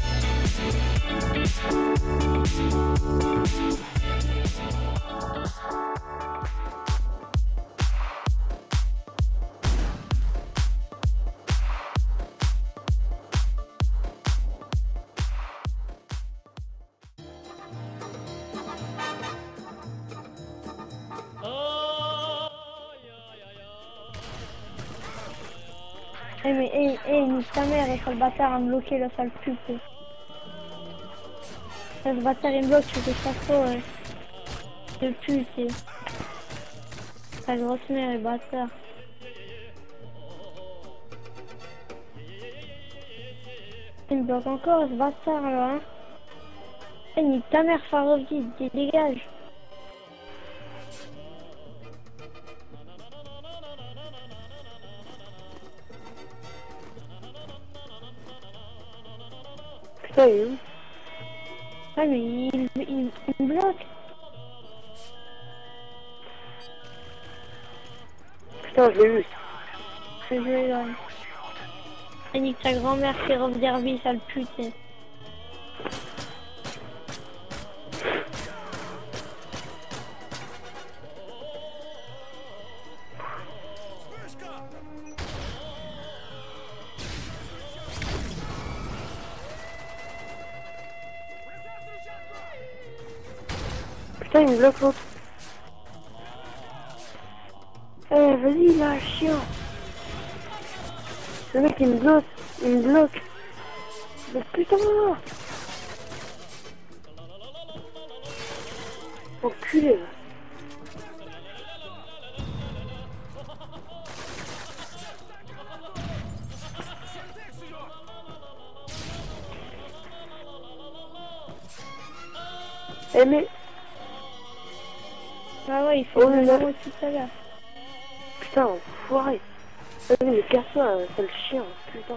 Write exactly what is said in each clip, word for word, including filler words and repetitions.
Eh mais eh, eh, nique ta mère, et sale bâtard à me bloquer le sale pute. Ce bâtard il me bloque, tu fais pas trop ouais. De pute et... Ta grosse mère, le bâtard. Il me bloque encore ce bâtard là hein. Eh nique ta mère Farovi, dégage. Putain, il est où? Ah mais il, il, il me bloque. Putain, je l'ai eu. Je vais jouer là. Et nique ta grand-mère qui robe derby, sale pute. Putain, il me bloque l'autre. Eh, vas-y là, chiant. Le mec il me bloque, il me bloque. Mais putain. Enculé. Eh mais... Ah ouais, il fait Oh, de là. la aussi tout à l'heure. Putain, enfoiré. Vas-y, mais casse-toi, sale chien, putain.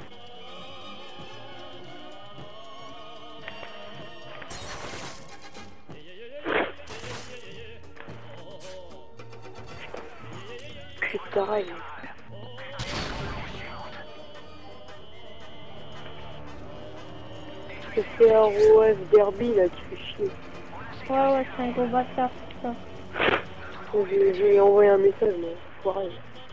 Putain, pareil. C'est C R O F Derby là qui fait chier. Ouais, ouais, c'est un gros bâtard, putain. J'ai j'ai envoyé un message, mais foiré.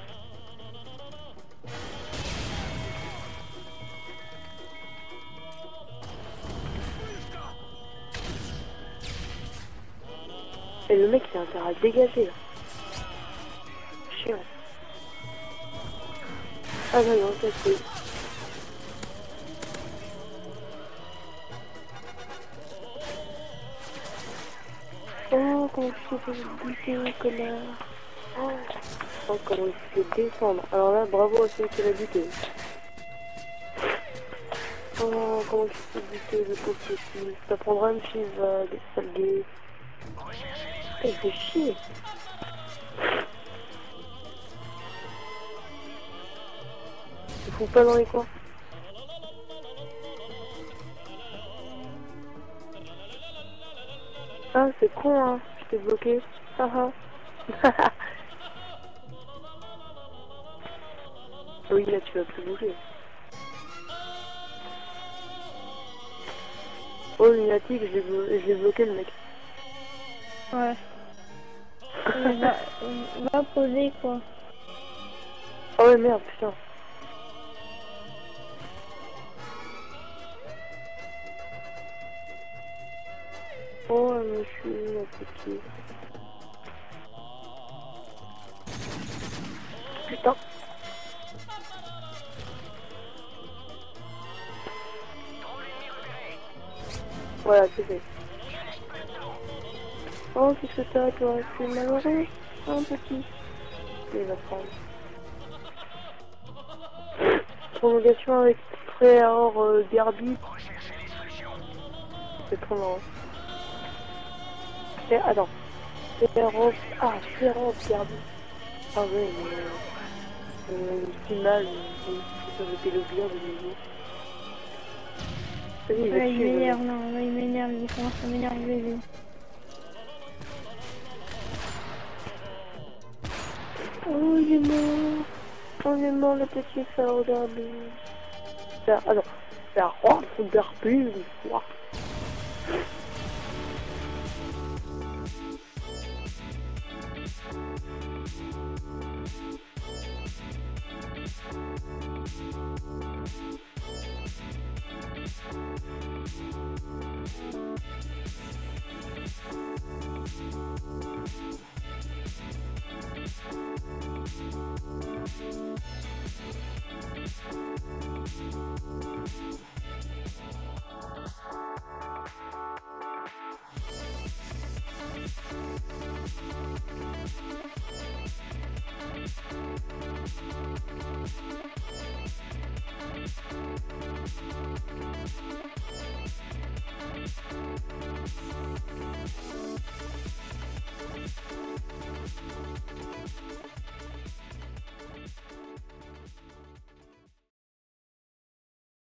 Et le mec il a intérêt à dégager là. Chiant. Ah non, non, ça c'est... Oh, comment tu t'es fait buter, connard. Oh, oh comment il s'est fait descendre. Alors là, bravo à celui qui l'a buté. Oh, comment tu t'es buté, le pauvre petit. Ça prendra une fille, va, des sales gays. Il fait chier. Il faut pas dans les coins. Ah, c'est con, hein. Je t'ai bloqué. Haha. Oui, là, tu vas plus bouger. Oh, lunatique, je l'ai blo je l'ai bloqué, le mec. Ouais. Il va, il va poser quoi. Oh ouais, merde, putain. Oh, monsieur, mon petit. Putain. Voilà, c'est fait. Oh, qu'est-ce que t'as, toi? C'est malheureux. Oh, petit. Il va prendre. Prolongation avec frère euh, Derby. C'est trop marrant. C'est... Attends. Frère... Ah, frère Derby. Ah ouais, mais... Euh, c'est mal. Ça me fait le bien de nouveau. Vas-y, il va Ouais, il tuer, m'énerve, non, là, il m'énerve, il commence à m'énerver, lui. Oh, il est mort. Oh, il est mort, le petit frère Derby. Ça, ah non. faire rendre d'Herpule, quoi.